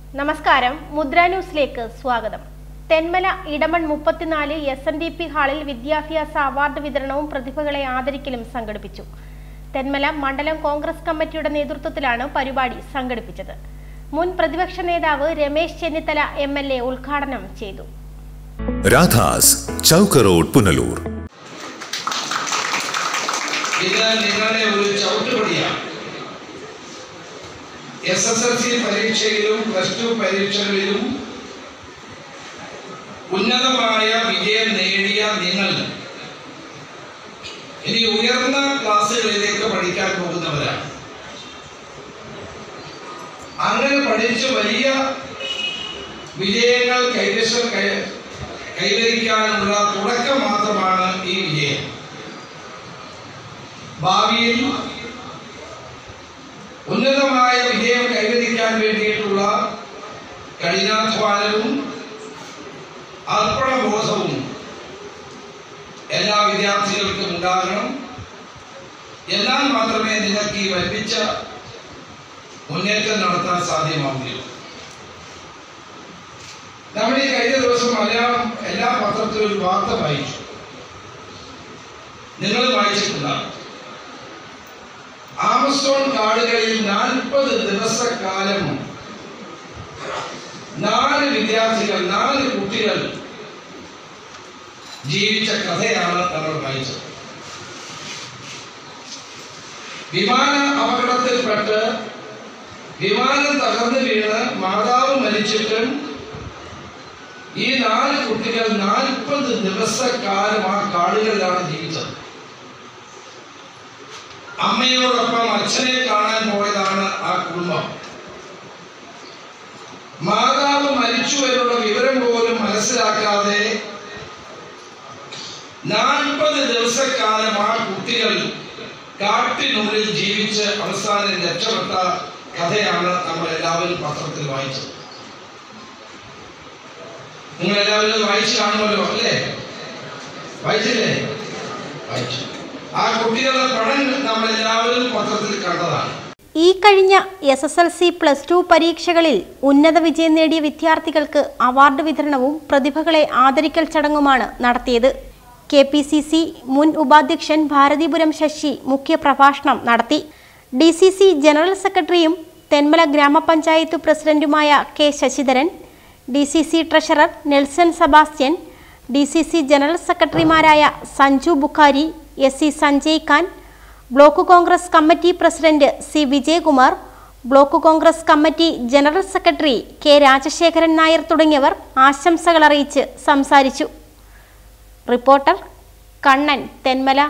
നമസ്കാരം, മുദ്ര ന്യൂസിലേക്ക് സ്വാഗതം. തെന്മല ഇടമൺ 34 SNDP ഹാളിൽ വിദ്യാഭ്യാസ അവാർഡ് വിതരണവും പ്രതിഭകളെ ആദരിക്കലും സംഘടിപ്പിച്ചു. തെന്മല മണ്ഡലം കോൺഗ്രസ് കമ്മിറ്റിയുടെ നേതൃത്വത്തിലാണ് പരിപാടി സംഘടിപ്പിച്ചത്. മുൻ പ്രതിപക്ഷ നേതാവ് രമേശ് ചെന്നിത്തല MLA ഉദ്ഘാടനം ചെയ്തു. രാധാസ് ചൗക്ക് റോഡ് പുനലൂർ. SSLC പരീക്ഷയിലും +2 പരീക്ഷകളിലും ഉന്നതമായ വിജയം നേടിയ നിങ്ങൾ ഇനി ഉയർന്ന ക്ലാസ്സുകളിലേക്ക് പഠിക്കാൻ പോകുന്നവരാണ്. അങ്ങനെ പഠിച്ച് വലിയ വിജയങ്ങൾ കൈവരിക്കാനുള്ള തുടക്കം മാത്രമാണ് ഈ വിജയം. ഭാവിയിൽ ഉന്നതമായ വിജയം കൈവരിക്കാൻ വേണ്ടിയിട്ടുള്ള കഠിനാധ്വാനവും അർപ്പണബോധവും എല്ലാ വിദ്യാർത്ഥികൾക്കും ഉണ്ടാകണം. എന്നാൽ മാത്രമേ നിങ്ങൾക്ക് ഈ വൻപിച്ച മുന്നേറ്റം നടത്താൻ സാധ്യമാവുകയുള്ളൂ. നമ്മൾ ഈ കഴിഞ്ഞ ദിവസം മലയാളം എല്ലാ പത്രത്തിലും ഒരു വാർത്ത വായിച്ചു. നിങ്ങൾ വായിച്ചിട്ടുണ്ടാകും. ആമസോൺ കാടുകളിൽ 40 ദിവസക്കാലം 4 വിദ്യാർത്ഥികൾ 4 കുട്ടികൾ ജീവിച്ച കഥയാണ് നമ്മൾ വായിച്ചത്. വിമാന അപകടത്തിൽപ്പെട്ട് വിമാനം തകർന്നു വീണ് മാതാവ് മരിച്ചിട്ടും ഈ 4 കുട്ടികൾ 40 ദിവസക്കാലം ആ കാടുകളിലാണ് ജീവിച്ചത്. അമ്മയോടൊപ്പം അച്ഛനെ കാണാൻ പോയതാണ് ആ കുടുംബം. മാതാവ് മരിച്ചു എന്നുള്ള വിവരം പോലും മനസ്സിലാക്കാതെ 40 ദിവസക്കാലം ആ കുട്ടികൾ കാട്ടിനുള്ളിൽ ജീവിച്ച് അവസാനം രക്ഷപ്പെട്ട കഥയാണ് നമ്മൾ എല്ലാവരും പത്രത്തിൽ വായിച്ചത്. നിങ്ങൾ എല്ലാവരും വായിച്ചു കാണുമല്ലോ, അല്ലേ? വായിച്ചില്ലേ? വായിച്ചു. ആ കുട്ടികളുടെ പഠനം നമ്മൾ എല്ലാവരും പത്രത്തിൽ കണ്ടതാണ്. ഈ കഴിഞ്ഞ SSLC +2 പരീക്ഷകളിൽ ഉന്നത വിജയം നേടിയ വിദ്യാർത്ഥികൾക്ക് അവാർഡ് വിതരണവും പ്രതിഭകളെ ആദരിക്കൽ ചടങ്ങുമാണ് നടത്തിയത്. KPCC മുൻ ഉപാധ്യക്ഷൻ ഭാരതിപുരം ശശി മുഖ്യ പ്രഭാഷണം നടത്തി. DCC ജനറൽ സെക്രട്ടറിയും തെന്മല ഗ്രാമപഞ്ചായത്ത് പ്രസിഡന്റുമായ K Sasidharan, DCC treasurer Nelson Sebastian, DCC general സെക്രട്ടറിമാരായ Sanju Bukhari, SC Sanjay Khan, block Congress committee president C Vijayakumar, block Congress committee general secretary K Rajasekharan Nair തുടങ്ങിയവർ ആശംസകൾ അറിയിച്ച് സംസാരിച്ചു. റിപ്പോർട്ടർ കണ്ണൻ, തെന്മല.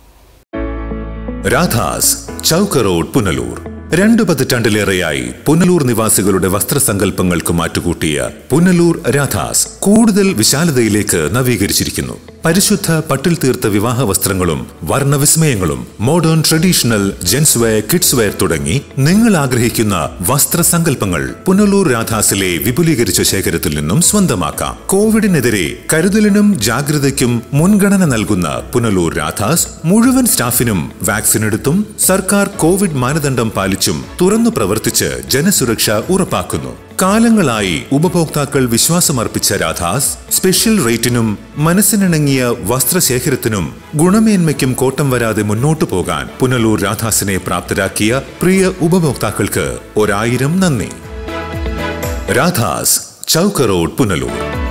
രാധാസ് ചൗക്ക് റോഡ് പുനലൂർ. 2 പതിറ്റാണ്ടിലേറെയായി പുനലൂർ നിവാസികളുടെ വസ്ത്രസങ്കല്പങ്ങൾക്ക് മാറ്റുകൂട്ടിയ പുനലൂർ രാധാസ് കൂടുതൽ വിശാലതയിലേക്ക് നവീകരിച്ചിരിക്കുന്നു. പരിശുദ്ധ പട്ടിൽ തീർത്ത വിവാഹ വസ്ത്രങ്ങളും വർണ്ണവിസ്മയങ്ങളും modern traditional gents wear, kids wear തുടങ്ങി നിങ്ങൾ ആഗ്രഹിക്കുന്ന വസ്ത്രസങ്കല്പങ്ങൾ പുനലൂർ രാധാസിലെ വിപുലീകരിച്ച ശേഖരത്തിൽ നിന്നും സ്വന്തമാക്കാം. കോവിഡിനെതിരെ കരുതലിനും ജാഗ്രതയ്ക്കും മുൻഗണന നൽകുന്ന പുനലൂർ രാധാസ് മുഴുവൻ സ്റ്റാഫിനും വാക്സിൻ എടുത്തും സർക്കാർ കോവിഡ് മാനദണ്ഡം പാലിച്ചും തുറന്നു പ്രവർത്തിച്ച് ജനസുരക്ഷ ഉറപ്പാക്കുന്നു. കാലങ്ങളായി ഉപഭോക്താക്കൾ വിശ്വാസമർപ്പിച്ച രാധാസ് സ്പെഷ്യൽ റേറ്റിനും മനസ്സിനിണങ്ങിയ വസ്ത്രശേഖരത്തിനും ഗുണമേന്മയ്ക്കും കോട്ടം വരാതെ മുന്നോട്ടു പോകാൻ പുനലൂർ രാധാസിനെ പ്രാപ്തരാക്കിയ പ്രിയ ഉപഭോക്താക്കൾക്ക് 1000 നന്ദി. രാധാസ് ചൗക്ക് റോഡ് പുനലൂർ.